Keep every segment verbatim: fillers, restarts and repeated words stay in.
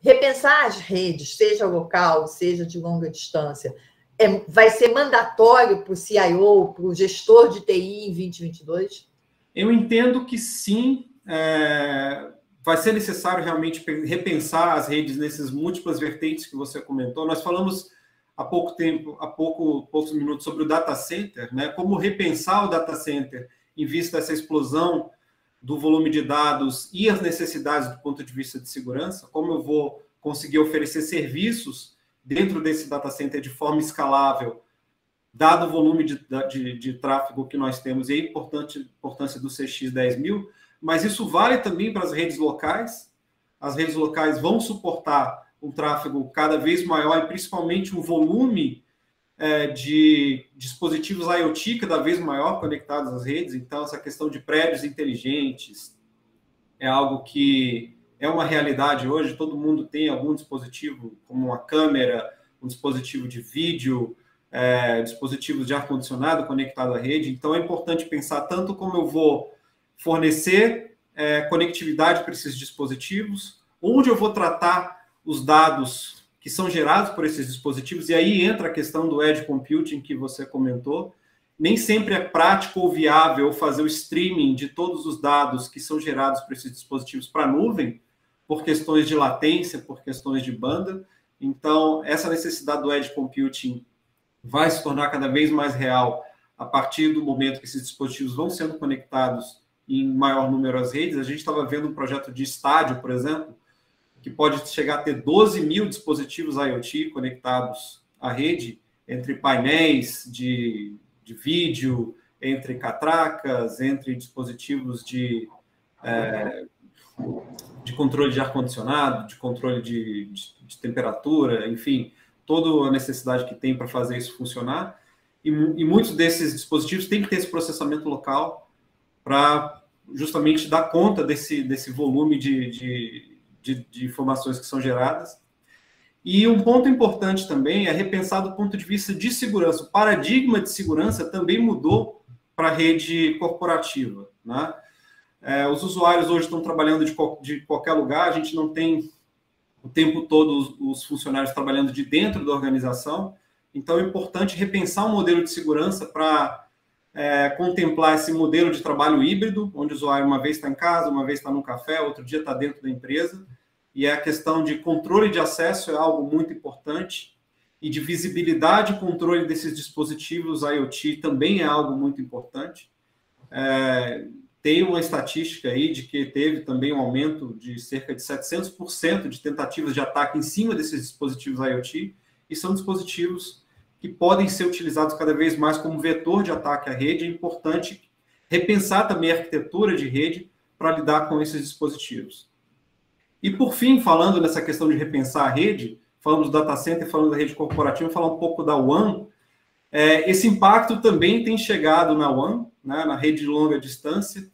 repensar as redes, seja local, seja de longa distância, é, vai ser mandatório para o C I O, para o gestor de T I em vinte e vinte e dois? Eu entendo que sim, é, vai ser necessário realmente repensar as redes nessas múltiplas vertentes que você comentou. Nós falamos há pouco tempo, há pouco, poucos minutos sobre o data center, né? Como repensar o data center em vista dessa explosão do volume de dados e as necessidades do ponto de vista de segurança, como eu vou conseguir oferecer serviços dentro desse data center de forma escalável, dado o volume de, de, de tráfego que nós temos e a importante, importância do C X dez mil, mas isso vale também para as redes locais. As redes locais vão suportar um tráfego cada vez maior e principalmente um volume é, de dispositivos IoT cada vez maior conectados às redes. Então, essa questão de prédios inteligentes é algo que é uma realidade hoje. Todo mundo tem algum dispositivo, como uma câmera, um dispositivo de vídeo, é, dispositivos de ar-condicionado conectado à rede. Então, é importante pensar tanto como eu vou fornecer é, conectividade para esses dispositivos, onde eu vou tratar os dados que são gerados por esses dispositivos, e aí entra a questão do Edge Computing que você comentou. Nem sempre é prático ou viável fazer o streaming de todos os dados que são gerados por esses dispositivos para a nuvem, por questões de latência, por questões de banda. Então, essa necessidade do Edge Computing vai se tornar cada vez mais real a partir do momento que esses dispositivos vão sendo conectados em maior número às redes. A gente estava vendo um projeto de estádio, por exemplo, que pode chegar a ter doze mil dispositivos IoT conectados à rede, entre painéis de, de vídeo, entre catracas, entre dispositivos de, é, de controle de ar-condicionado, de controle de, de, de temperatura, enfim, toda a necessidade que tem para fazer isso funcionar. E, e muitos desses dispositivos têm que ter esse processamento local para justamente dar conta desse, desse volume de, de De, de informações que são geradas. E um ponto importante também é repensar do ponto de vista de segurança. O paradigma de segurança também mudou para a rede corporativa, né? É, os usuários hoje estão trabalhando de, de qualquer lugar, a gente não tem o tempo todo os, os funcionários trabalhando de dentro da organização, então é importante repensar um modelo de segurança para É, contemplar esse modelo de trabalho híbrido, onde o usuário uma vez está em casa, uma vez está no café, outro dia está dentro da empresa, e a questão de controle de acesso é algo muito importante, e de visibilidade e controle desses dispositivos IoT também é algo muito importante. É, tem uma estatística aí de que teve também um aumento de cerca de setecentos por cento de tentativas de ataque em cima desses dispositivos IoT, e são dispositivos que podem ser utilizados cada vez mais como vetor de ataque à rede. É importante repensar também a arquitetura de rede para lidar com esses dispositivos. E, por fim, falando nessa questão de repensar a rede, falamos do data center, falando da rede corporativa, falar um pouco da WAN. É, esse impacto também tem chegado na WAN, né, na rede de longa distância,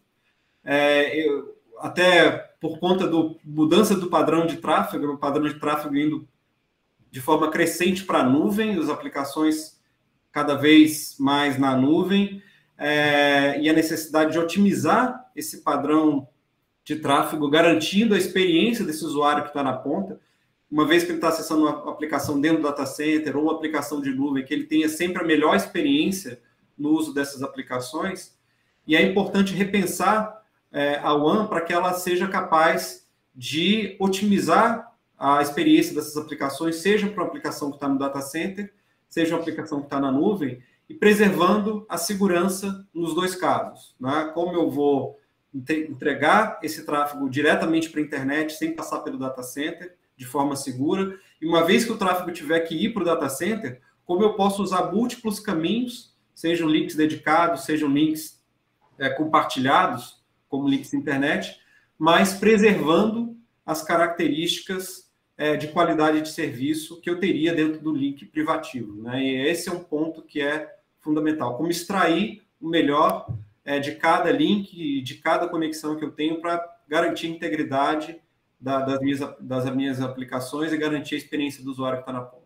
é, eu, até por conta da mudança do padrão de tráfego, o padrão de tráfego indo de forma crescente para a nuvem, as aplicações cada vez mais na nuvem, é, e a necessidade de otimizar esse padrão de tráfego, garantindo a experiência desse usuário que está na ponta, uma vez que ele está acessando uma aplicação dentro do data center ou uma aplicação de nuvem, que ele tenha sempre a melhor experiência no uso dessas aplicações, e é importante repensar é, a WAN para que ela seja capaz de otimizar a experiência dessas aplicações, seja para uma aplicação que está no data center, seja uma aplicação que está na nuvem, e preservando a segurança nos dois casos, né? Como eu vou entregar esse tráfego diretamente para a internet, sem passar pelo data center, de forma segura, e uma vez que o tráfego tiver que ir para o data center, como eu posso usar múltiplos caminhos, sejam links dedicados, sejam links é, compartilhados, como links de internet, mas preservando as características de qualidade de serviço que eu teria dentro do link privativo, né? E esse é um ponto que é fundamental. Como extrair o melhor é, de cada link e de cada conexão que eu tenho para garantir a integridade da, das, minhas, das minhas aplicações e garantir a experiência do usuário que está na ponta.